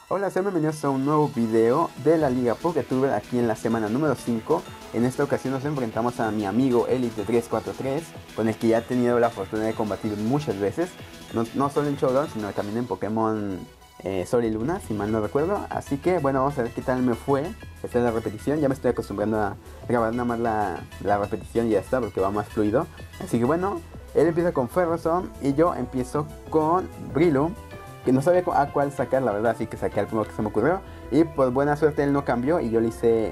Hola, sean bienvenidos a un nuevo video de la Liga PokéTuber aquí en la semana número 5. En esta ocasión nos enfrentamos a mi amigo Elite343, con el que ya he tenido la fortuna de combatir muchas veces, no solo en Showdown, sino también en Pokémon Sol y Luna, si mal no recuerdo. Así que bueno, vamos a ver qué tal me fue. Esta es la repetición, ya me estoy acostumbrando a grabar nada más la repetición y ya está, porque va más fluido. Así que bueno, él empieza con Ferrothorn y yo empiezo con Breloom, que no sabía a cuál sacar, la verdad, así que saqué al primero que se me ocurrió. Y por buena suerte él no cambió y yo le hice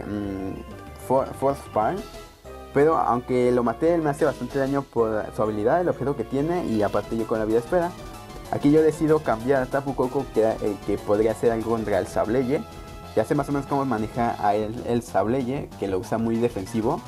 Force Palm. Pero aunque lo maté, él me hace bastante daño por su habilidad, el objeto que tiene, y aparte yo con la vida espera. Aquí yo decido cambiar a Tapu Koko, que podría ser algo contra el Sableye. Ya sé más o menos cómo maneja a él el Sableye, que lo usa muy defensivo.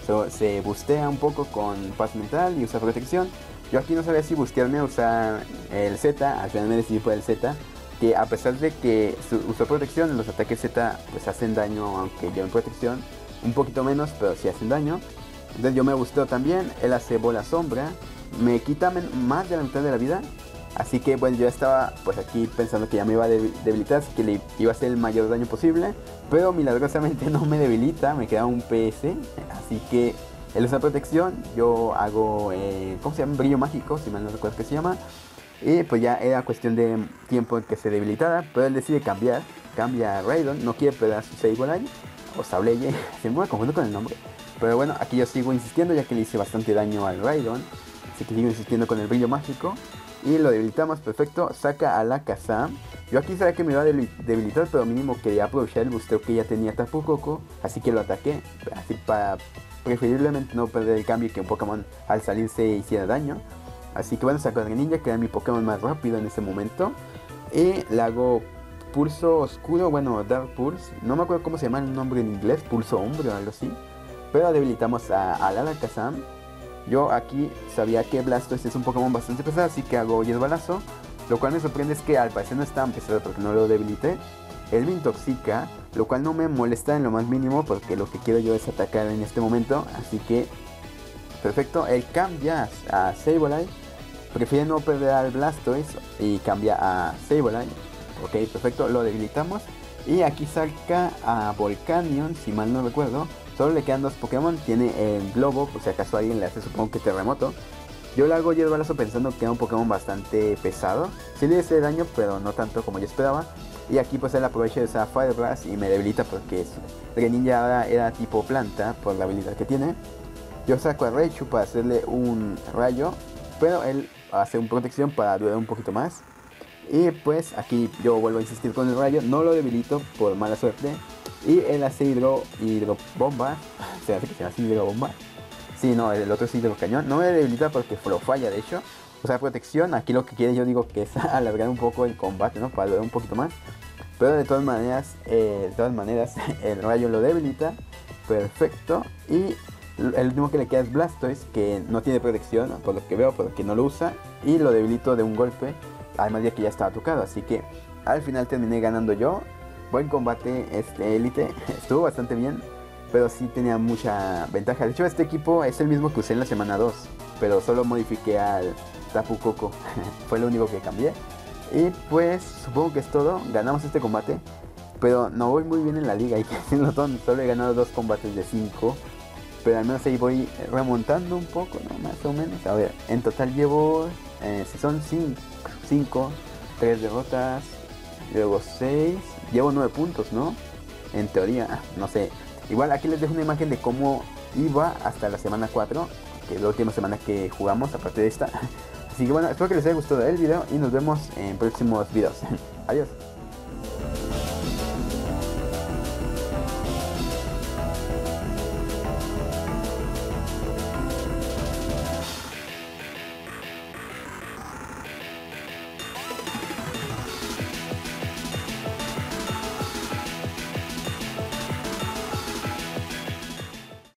Se bustea un poco con paz mental y usa protección. Yo aquí no sabía si bustearme a usar el Z, al final me decidí por el Z, que a pesar de que usó protección, los ataques Z pues hacen daño, aunque yo en protección un poquito menos, pero sí hacen daño. Entonces yo me busteo también, él hace bola sombra, me quita más de la mitad de la vida. Así que bueno, yo estaba pues aquí pensando que ya me iba a debilitar, que le iba a hacer el mayor daño posible, pero milagrosamente no me debilita, me queda un PS, así que él usa protección, yo hago, ¿cómo se llama? Brillo mágico, si mal no recuerdo qué se llama. Y pues ya era cuestión de tiempo en que se debilitara, pero él decide cambia a Raidon, no quiere perder a su Sableye, o Sableye, se me confundo con el nombre. Pero bueno, aquí yo sigo insistiendo ya que le hice bastante daño al Raidon, así que sigo insistiendo con el brillo mágico. Y lo debilitamos, perfecto, saca a la Kazam. Yo aquí sabía que me iba a debilitar, pero mínimo quería aprovechar el busteo que ya tenía Tapu Koko, así que lo ataqué, así para preferiblemente no perder el cambio y que un Pokémon al salirse hiciera daño. Así que bueno, saco a Greninja, que era mi Pokémon más rápido en ese momento. Y le hago Pulso Oscuro, bueno, Dark Pulse, no me acuerdo cómo se llama el nombre en inglés, Pulso Hombre o algo así. Pero debilitamos a la Alakazam. Yo aquí sabía que Blastoise es un Pokémon bastante pesado, así que hago Hierbalazo. Lo cual me sorprende es que al parecer no es tan pesado porque no lo debilité. Él me intoxica, lo cual no me molesta en lo más mínimo porque lo que quiero yo es atacar en este momento. Así que, perfecto, él cambia a Sableye. Prefiere no perder al Blastoise y cambia a Sableye. Ok, perfecto, lo debilitamos. Y aquí saca a Volcanion, si mal no recuerdo. Solo le quedan dos Pokémon, tiene el Globo, por si acaso alguien le hace, supongo que Terremoto. Yo le hago Hierbalazo pensando que era un Pokémon bastante pesado. Sí le hice daño, pero no tanto como yo esperaba. Y aquí pues él aprovecha de esa Fire Blast y me debilita porque Greninja ahora era tipo planta por la habilidad que tiene. Yo saco a Raichu para hacerle un rayo, pero él hace una protección para durar un poquito más. Y pues aquí yo vuelvo a insistir con el rayo, no lo debilito por mala suerte. Y él hace hidrobomba. Se hace que se hace hidrobomba. Sí, no, el otro es hidrocañón. No me debilita porque lo falla, de hecho. O sea, protección. Aquí lo que quiere, yo digo que es alargar un poco el combate, ¿no? Para durar un poquito más. Pero de todas maneras, el rayo lo debilita. Perfecto. Y el último que le queda es Blastoise, que no tiene protección, por lo que veo, porque no lo usa. Y lo debilito de un golpe. Además de que ya estaba tocado. Así que al final terminé ganando yo. Buen combate, Elite, estuvo bastante bien, pero sí tenía mucha ventaja. De hecho, este equipo es el mismo que usé en la semana 2, pero solo modifiqué al Tapu Koko, fue lo único que cambié. Y pues supongo que es todo, ganamos este combate, pero no voy muy bien en la liga, hay que decirlo todo, solo he ganado 2 combates de 5, pero al menos ahí voy remontando un poco, ¿no? Más o menos. A ver, en total llevo, si son 5, 3 derrotas, luego 6, llevo 9 puntos, ¿no? En teoría, no sé. Igual aquí les dejo una imagen de cómo iba hasta la semana 4, que es la última semana que jugamos, aparte de esta. Así que bueno, espero que les haya gustado el video y nos vemos en próximos videos. Adiós.